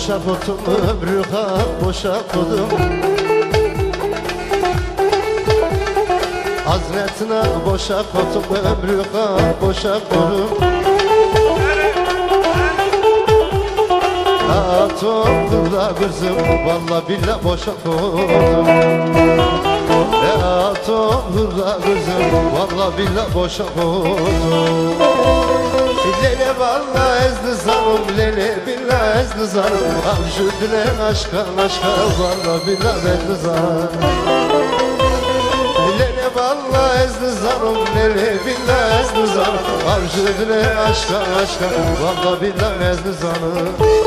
boşa koydum, ömrü hak boşa koydum. Hazretine boşa koydum, ömrü hak boşa koydum. Atomda kızım, valla billah boşa koydum. Atomda kızım, valla billah boşa koydum. Lele valla ezli zanım, lele billah ezli zanım. Avcı dile aşka aşka, valla billah ezli zanım. Lele valla ezli zanım, lele billah ezli zanım. Avcı dile aşka aşka, valla billah ezli zanım.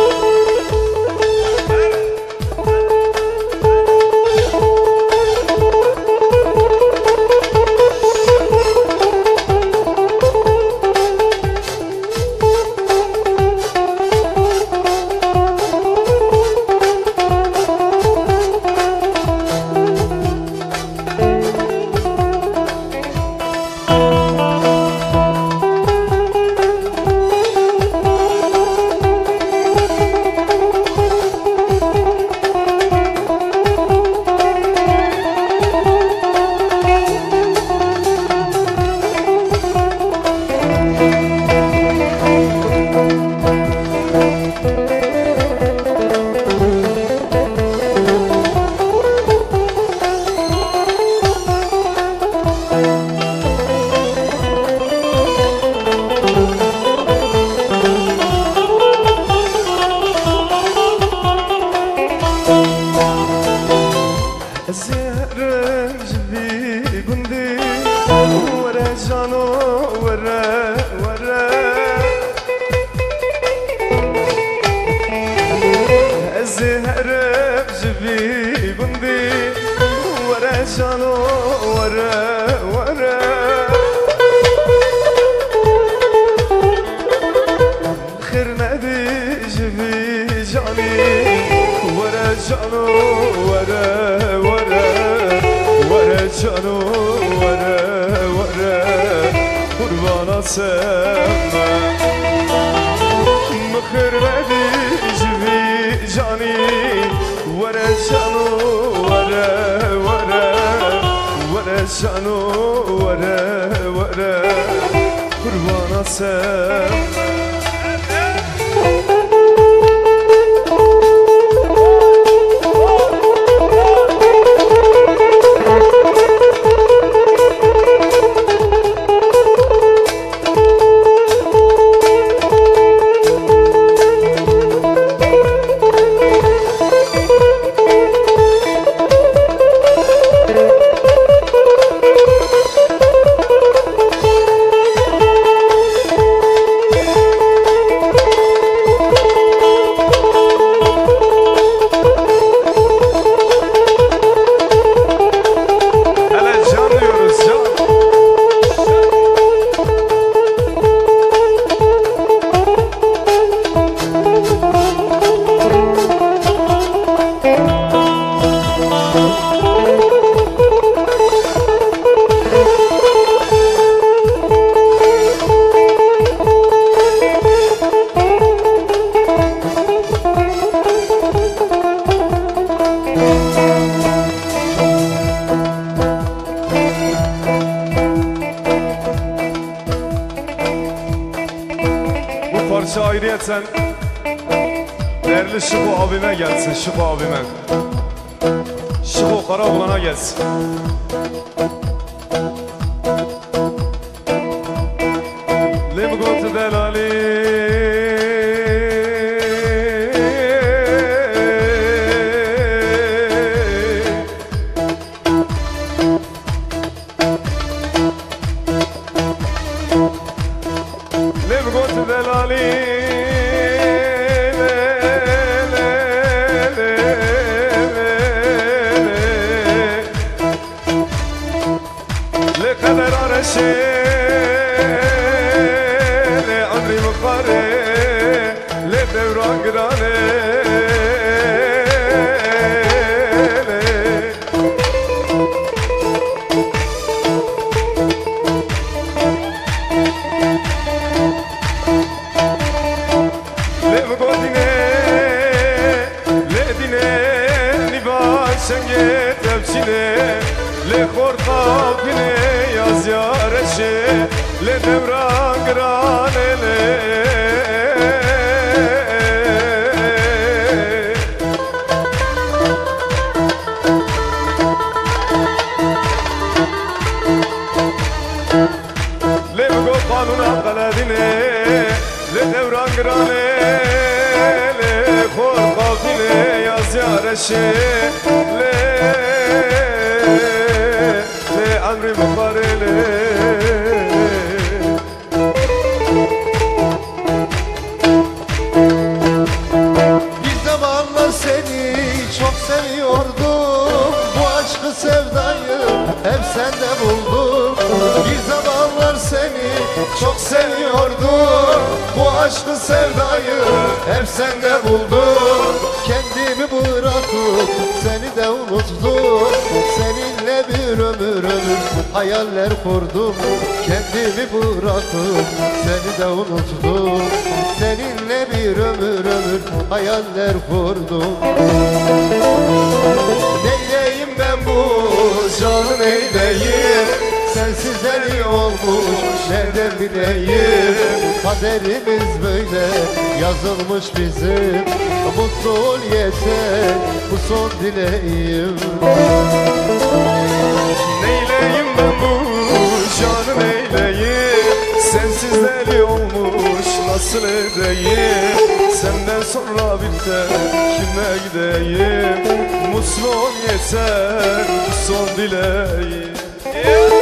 Ayrıyeten değerli Şıko abime gelsin, Şıko abime. Şıko Karaoğlan'a gelsin. Limgot delali Limgot delali عمري مقاري لدوران قراني ليه بقولي tevçine Le korkakine yaz yareşe Le devran granele Le go kanuna kaladine Le devran granele Le korkakine yaz yareşe Le amri mukarele Bir zamanlar seni çok seviyordum. Bu aşkı sevdayı hep sende buldum. Bir zamanlar seni çok seviyordum. Bu aşkı sevdayı hep sende buldum. Kendimi bırakıp seni de unuttum. Seninle bir ömür hayaller kurdum. Kendimi bırakıp seni de unuttum. Seninle bir ömür hayaller kurdum. Neyleyim ben bu canı neyleyim? Sensiz deli olmuş nereden bileyim? Kaderimiz böyle yazılmış bizim. Mutlu ol yeter bu son dileğim. Neyleyim ben bu canı neyleyim Sensiz deli olmuş nasıl edeyim Senden sonra bir tek kime gideyim Mutlu ol yeter bu son dileğim